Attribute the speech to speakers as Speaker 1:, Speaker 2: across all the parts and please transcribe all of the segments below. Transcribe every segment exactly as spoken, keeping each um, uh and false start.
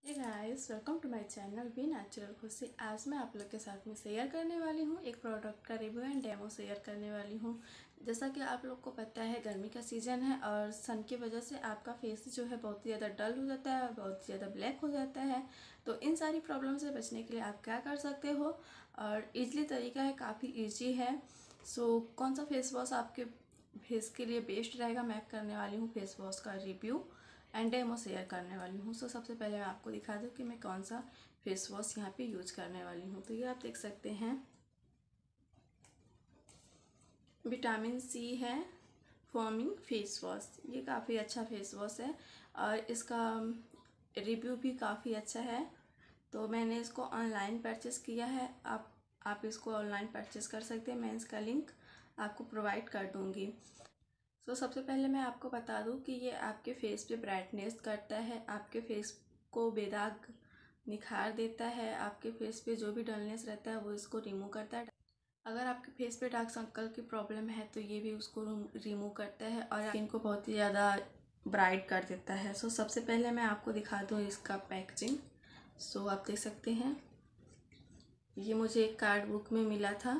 Speaker 1: Hey guys, welcome to my channel be natural Khushi. आज मैं आप लोग के साथ में शेयर करने वाली हूँ एक प्रोडक्ट का रिव्यू एंड डेमो शेयर करने वाली हूँ। जैसा कि आप लोग को पता है, गर्मी का सीज़न है और सन की वजह से आपका फेस जो है बहुत ही ज़्यादा डल हो जाता है और बहुत ही ज़्यादा ब्लैक हो जाता है। तो इन सारी प्रॉब्लम से बचने के लिए आप क्या कर सकते हो, और ईजली तरीका है, काफ़ी ईजी है। सो कौन सा फेस वॉश आपके फेस के लिए बेस्ट रहेगा, मैं करने वाली हूँ फेस वॉश का रिव्यू एंड डेमो शेयर करने वाली हूँ। सो सबसे पहले मैं आपको दिखा दूँ कि मैं कौन सा फेस वॉश यहाँ पे यूज करने वाली हूँ। तो ये आप देख सकते हैं, विटामिन सी है फोमिंग फेस वॉश। ये काफ़ी अच्छा फेस वॉश है और इसका रिव्यू भी काफ़ी अच्छा है। तो मैंने इसको ऑनलाइन परचेस किया है। आप आप इसको ऑनलाइन परचेस कर सकते हैं। मैं इसका लिंक आपको प्रोवाइड कर दूँगी। तो so, सबसे पहले मैं आपको बता दूं कि ये आपके फेस पे ब्राइटनेस करता है, आपके फेस को बेदाग निखार देता है, आपके फेस पे जो भी डलनेस रहता है वो इसको रिमूव करता है। अगर आपके फेस पे डार्क सर्कल की प्रॉब्लम है तो ये भी उसको रिमूव करता है और स्किन को बहुत ही ज़्यादा ब्राइट कर देता है। सो so, सबसे पहले मैं आपको दिखा दूँ इसका पैकेजिंग। सो so, आप देख सकते हैं, ये मुझे एक कार्ड बुक में मिला था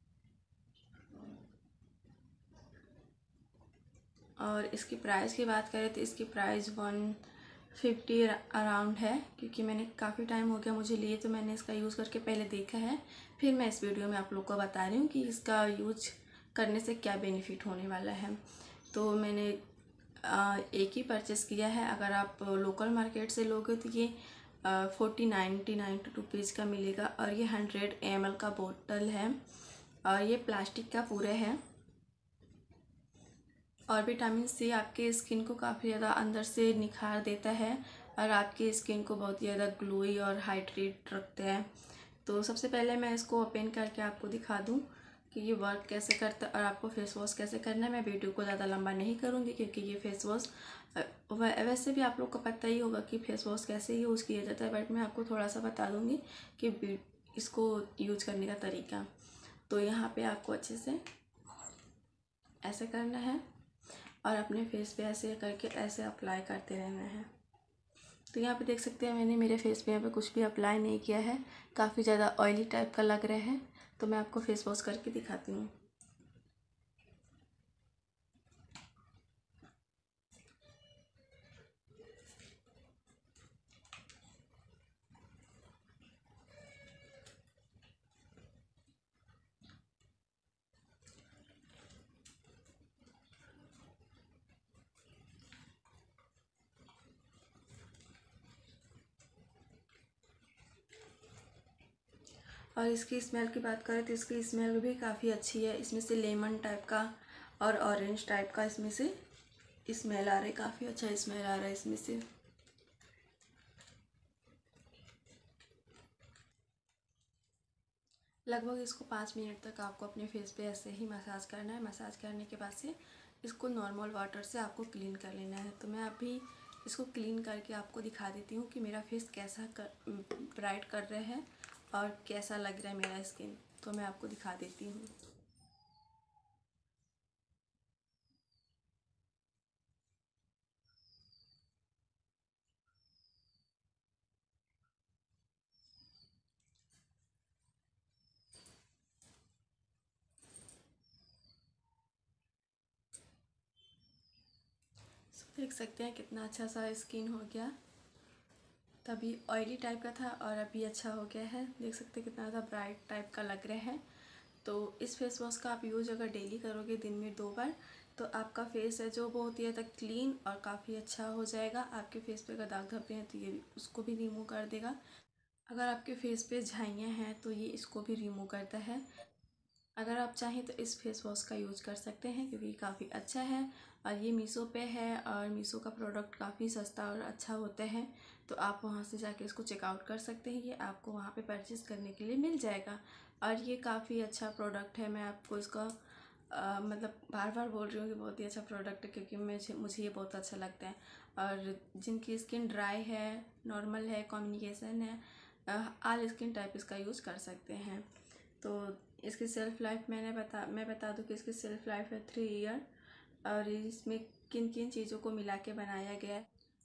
Speaker 1: और इसकी प्राइस की बात करें तो इसकी प्राइस वन फिफ्टी अराउंड है, क्योंकि मैंने काफ़ी टाइम हो गया मुझे लिए, तो मैंने इसका यूज़ करके पहले देखा है, फिर मैं इस वीडियो में आप लोग को बता रही हूँ कि इसका यूज करने से क्या बेनिफिट होने वाला है। तो मैंने एक ही परचेस किया है। अगर आप लोकल मार्केट से लोगे तो ये फोर्टी नाइन्टी नाइन रुपीज़ का मिलेगा और ये हंड्रेड एम एल का बोतल है और ये प्लास्टिक का पूरा है। और विटामिन सी आपके स्किन को काफ़ी ज़्यादा अंदर से निखार देता है और आपकी स्किन को बहुत ही ज़्यादा ग्लोई और हाइड्रेट रखता है। तो सबसे पहले मैं इसको ओपन करके आपको दिखा दूं कि ये वर्क कैसे करता है और आपको फेस वॉश कैसे करना है। मैं वीडियो को ज़्यादा लंबा नहीं करूँगी क्योंकि ये फेस वॉश वैसे भी आप लोग को पता ही होगा कि फेस वॉश कैसे यूज़ किया जाता है, बट मैं आपको थोड़ा सा बता दूँगी कि इसको यूज करने का तरीका। तो यहाँ पर आपको अच्छे से ऐसे करना है और अपने फेस पे ऐसे करके ऐसे अप्लाई करते रहना है। तो यहाँ पे देख सकते हैं, मैंने मेरे फेस पे यहाँ पे कुछ भी अप्लाई नहीं किया है, काफ़ी ज़्यादा ऑयली टाइप का लग रहा है। तो मैं आपको फेस वॉश करके दिखाती हूँ। और इसकी स्मेल की बात करें तो इसकी स्मेल भी काफ़ी अच्छी है। इसमें से लेमन टाइप का और ऑरेंज टाइप का इसमें से स्मेल आ रहा है, काफ़ी अच्छा स्मेल आ रहा है इसमें से। लगभग इसको पाँच मिनट तक आपको अपने फेस पे ऐसे ही मसाज करना है। मसाज करने के बाद से इसको नॉर्मल वाटर से आपको क्लीन कर लेना है। तो मैं अभी इसको क्लीन करके आपको दिखा देती हूँ कि मेरा फेस कैसा कर ब्राइट कर रहा है और कैसा लग रहा है मेरा स्किन। तो मैं आपको दिखा देती हूँ। देख सकते हैं कितना अच्छा सा स्किन हो गया। तभी ऑयली टाइप का था और अभी अच्छा हो गया है। देख सकते हैं कितना ज़्यादा ब्राइट टाइप का लग रहा है। तो इस फेस वॉश का आप यूज़ अगर डेली करोगे, दिन में दो बार, तो आपका फेस है जो बहुत ही ज़्यादा क्लीन और काफ़ी अच्छा हो जाएगा। आपके फेस पे अगर दाग धब्बे हैं तो ये उसको भी रिमूव कर देगा। अगर आपके फेस पे झाइयाँ हैं तो ये इसको भी रिमूव करता है। अगर आप चाहें तो इस फेस वॉश का यूज़ कर सकते हैं क्योंकि काफ़ी अच्छा है और ये मीशो पे है और मीशो का प्रोडक्ट काफ़ी सस्ता और अच्छा होता है। तो आप वहाँ से जाके इसको चेकआउट कर सकते हैं। ये आपको वहाँ पे परचेज़ करने के लिए मिल जाएगा और ये काफ़ी अच्छा प्रोडक्ट है। मैं आपको इसका आ, मतलब बार बार बोल रही हूँ कि बहुत ही अच्छा प्रोडक्ट है क्योंकि मुझे मुझे ये बहुत अच्छा लगता है। और जिनकी स्किन ड्राई है, नॉर्मल है, कॉम्बिनेशन है, ऑल स्किन टाइप इसका यूज़ कर सकते हैं। तो इसकी सेल्फ़ लाइफ मैंने बता मैं बता दूं कि इसकी सेल्फ़ लाइफ है थ्री ईयर और इसमें किन किन चीज़ों को मिला के बनाया गया है।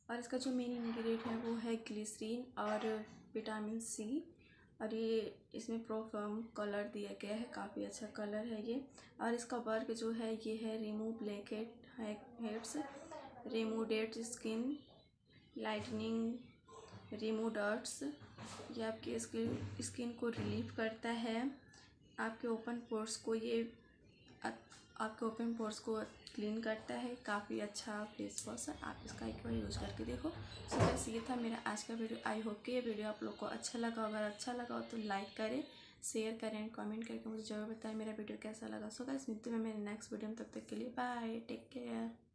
Speaker 1: और इसका जो मेन इंग्रेडिएंट है वो है ग्लिसरीन और विटामिन सी। और ये इसमें प्रोफर्म कलर दिया गया है, काफ़ी अच्छा कलर है ये। और इसका वर्क जो है ये है remove black heads, remove dead skin, lightning, remove dirts. ये आपकी स्किन स्किन को रिलीफ करता है, आपके ओपन पोर्स को ये आपके ओपन पोर्स को क्लीन करता है। काफ़ी अच्छा फेस वॉश है, आप इसका एक बार यूज़ करके देखो। सो बस ये था मेरा आज का वीडियो। आई होप कि ये वीडियो आप लोग को अच्छा लगा। अगर अच्छा लगा हो तो लाइक करें, शेयर करें एंड कमेंट करके मुझे जरूर बताएं मेरा वीडियो कैसा लगा। सो गाइस मिलते हैं मेरे नेक्स्ट वीडियो में, तब तक के लिए बाय, टेक केयर।